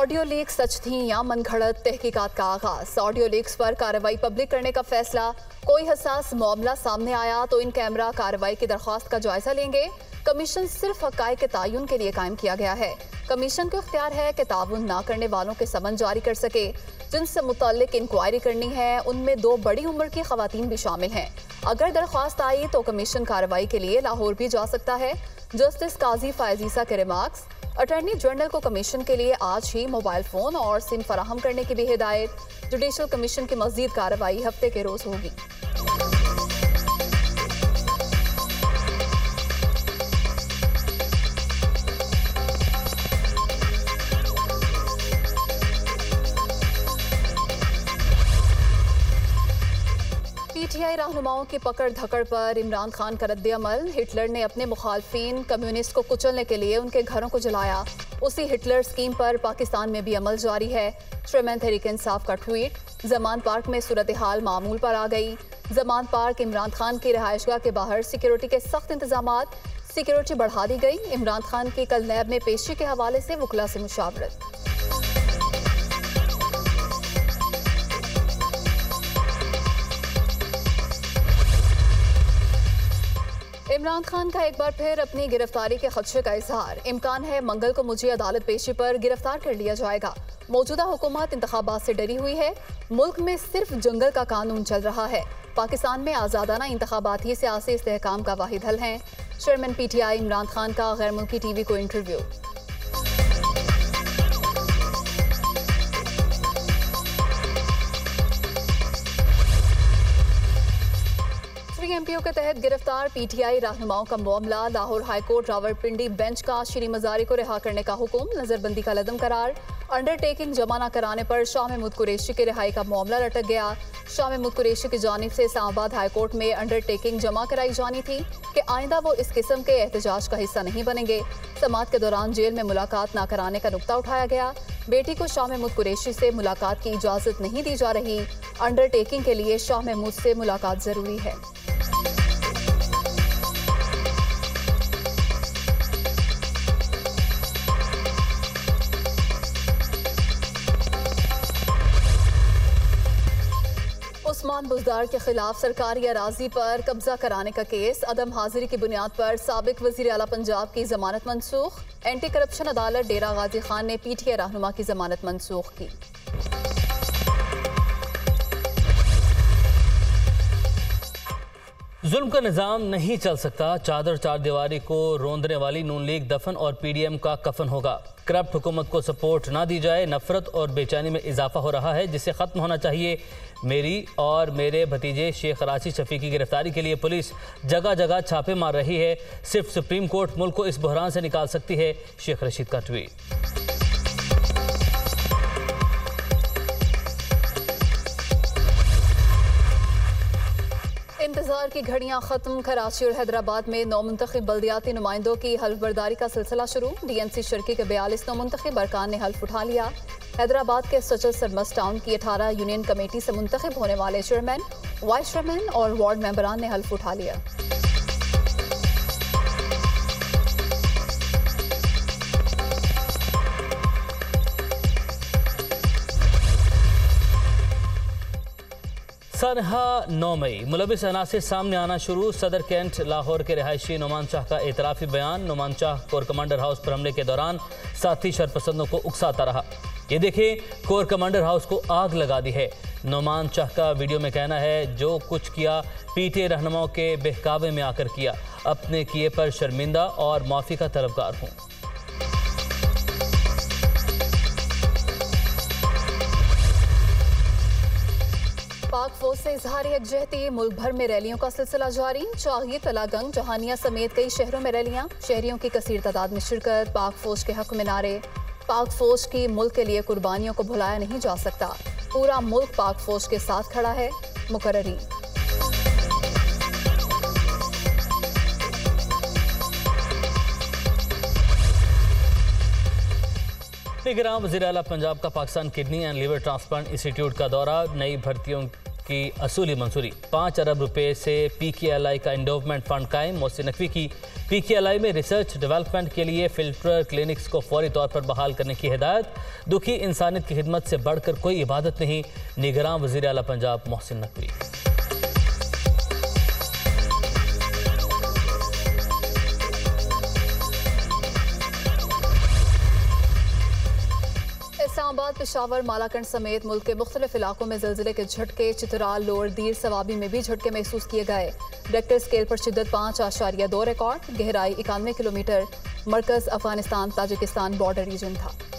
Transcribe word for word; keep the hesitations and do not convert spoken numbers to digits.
Audio leak सच थी या मनगढ़ंत, तहकीकात का आगाज। ऑडियो लीक्स पर कार्रवाई पब्लिक करने का फैसला। कोई हसास मामला सामने आया तो इन कैमरा कार्रवाई की दरख्वास्त का जायजा लेंगे। कमीशन सिर्फ हक़ाइक़ के तायुन के लिए कायम किया गया है। कमीशन को इख्तियार है कि ताउन ना करने वालों के समन जारी कर सके। जिनसे मुताल्लिक इंक्वायरी करनी है उनमें दो बड़ी उम्र की खवातीन भी शामिल हैं। अगर दरख्वास्त आई तो कमीशन कार्रवाई के लिए लाहौर भी जा सकता है। जस्टिस काजी फायजीसा के रिमार्क्स। अटॉर्नी जनरल को कमीशन के लिए आज ही मोबाइल फोन और सिम फराहम करने की भी हिदायत। जुडिशल कमीशन की मज़ीद कार्रवाई हफ्ते के रोज होगी। पीटीआई रहनुमाओं की पकड़ धकड़ पर इमरान खान का रद्द-ए-अमल। हिटलर ने अपने मुखालफिन कम्युनिस्ट को कुचलने के लिए उनके घरों को जलाया। उसी हिटलर स्कीम पर पाकिस्तान में भी अमल जारी है। चेयरमैन तहरीक इंसाफ का ट्वीट। जमान पार्क में सूरत हाल मामूल पर आ गई। जमान पार्क इमरान खान की रिहायशगाह के बाहर सिक्योरिटी के सख्त इंतजामात। सिक्योरिटी बढ़ा दी गई। इमरान खान की कल नैब में पेशी के हवाले से वकला से मुशावरत। इमरान खान का एक बार फिर अपनी गिरफ्तारी के खदशे का इजहार। इम्कान है मंगल को मुझे अदालत पेशी पर गिरफ्तार कर लिया जाएगा। मौजूदा हुकूमत इंतखाबात से डरी हुई है। मुल्क में सिर्फ जंगल का कानून चल रहा है। पाकिस्तान में आज़ादाना इंतखाबात ही सियासी इस्तेहकाम का वाहिद हल है। चेयरमैन पीटीआई इमरान खान का गैर मुल्की टीवी को इंटरव्यू। एमपीओ के तहत गिरफ्तार पीटीआई रहनुमाओं का मामला। लाहौर हाईकोर्ट रावलपिंडी बेंच का श्री मजारी को रिहा करने का हुक्म। नजरबंदी का लदम करार। अंडरटेकिंग जमा न कराने पर शाह महमूद कुरैशी की रिहाई का मामला लटक गया। शाह महमूद कुरैशी की जानिब से इस्लामाबाद हाईकोर्ट में अंडरटेकिंग जमा कराई जानी थी कि आइंदा वो इस किस्म के एहतजाज का हिस्सा नहीं बनेंगे। समात के दौरान जेल में मुलाकात न कराने का नुक्ता उठाया गया। बेटी को शाह महमूद कुरैशी से मुलाकात की इजाजत नहीं दी जा रही। अंडरटेकिंग के लिए शाह महमूद से मुलाकात जरूरी है। उस्मान बुज़दार के खिलाफ सरकारी अराजी पर कब्जा कराने का केस। अदम हाजिरी की बुनियाद पर साबिक वज़ीर आला पंजाब की जमानत मनसूख। एंटी करप्शन अदालत डेरा गाजी खान ने पीटीआई रहनुमा की जमानत मनसूख की। जुल्म का निज़ाम नहीं चल सकता। चादर चार दीवारी को रोंदने वाली नून लीग दफन और पीडीएम का कफन होगा। करप्ट हुकूमत को सपोर्ट ना दी जाए। नफरत और बेचैनी में इजाफा हो रहा है जिसे ख़त्म होना चाहिए। मेरी और मेरे भतीजे शेख राशिद शफी की गिरफ्तारी के लिए पुलिस जगह जगह छापे मार रही है। सिर्फ सुप्रीम कोर्ट मुल्क को इस बहरान से निकाल सकती है। शेख रशीद का ट्वीट। इंतजार की घड़ियां खत्म। कराची और हैदराबाद में नौ मुंतखब बल्दियाती नुमाइंदों की हल्फ बर्दारी का सिलसिला शुरू। डीएनसी शर्की के बयालीस नौ मुंतखब अरकान ने हल्फ उठा लिया। हैदराबाद के सचल सरमस टाउन की अठारह यूनियन कमेटी से मुंतखब होने वाले चेयरमैन, वाइस चेयरमैन और वार्ड मेंबरान ने हल्फ उठा लिया। सनहा नौ मई मुलविस अनासिर सामने आना शुरू। सदर कैंट लाहौर के रिहायशी नुमान शाह का एतराफ़ी बयान। Numan Shah corps commander house पर हमले के दौरान साथी शरपसंदों को उकसाता रहा। ये देखें, कोर कमांडर हाउस को आग लगा दी है। नुमान शाह का वीडियो में कहना है, जो कुछ किया पीटीआई रहनुमाओं के बहकावे में आकर किया। अपने किए पर शर्मिंदा और माफ़ी का तलबगार हूँ। पाक फौज से इजहार यकजहती। मुल्क भर में रैलियों का सिलसिला जारी। चागी, तलागंग, जहानिया समेत कई शहरों में रैलियां। शहरियों की कसीर तादाद में शिरकत। पाक फौज के हक में नारे। पाक फौज की मुल्क के लिए कुर्बानियों को भुलाया नहीं जा सकता। पूरा मुल्क पाक फौज के साथ खड़ा है। मुकर्ररी। निगरान वज़ीर आला पंजाब का Pakistan kidney and liver transplant institute का दौरा। नई भर्तियों की असूली मंजूरी। पाँच अरब रुपए से पी के एल आई का एंडोवमेंट फंड कायम। मोहसिन नकवी की पी के एल आई में रिसर्च डेवलपमेंट के लिए फिल्टर क्लिनिक्स को फौरी तौर पर बहाल करने की हिदायत। दुखी इंसानियत की खिदमत से बढ़कर कोई इबादत नहीं, निगरान वज़ीर आला पंजाब मोहसिन नकवी। इस्लामाबाद, पेशावर, मालाकंड समेत मुल्क के मुख्तलिफ इलाकों में ज़लज़ले के झटके। चित्राल, लोअर दीर, सवाबी में भी झटके महसूस किए गए। रेक्टर स्केल पर शिद्दत पाँच आशारिया दो रिकॉर्ड। गहराई इक्यानवे किलोमीटर। मरकज़ अफगानिस्तान ताजिकिस्तान बॉर्डर रीजन था।